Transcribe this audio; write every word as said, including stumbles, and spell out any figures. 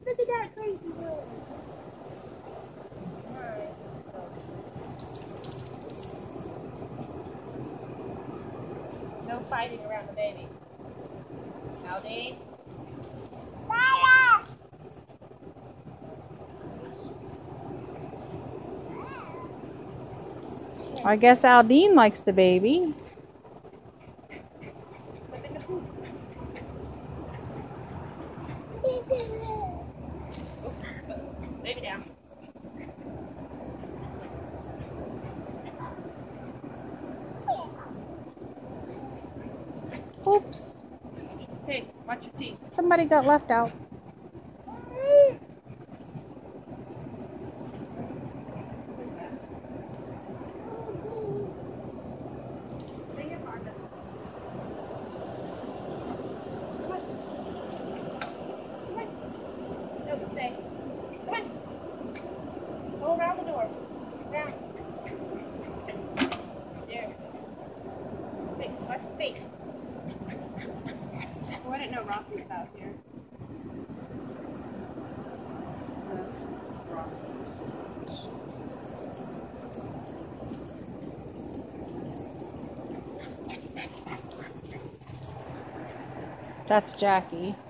Look at that crazy girl. Alright. No fighting around the baby. Howdy. I guess Aldine likes the baby. Baby down. Oops. Hey, watch your teeth. Somebody got left out. Go around the door. Down. There. Wait, watch the face. Oh, I didn't know Rocky was out here. That's Jackie.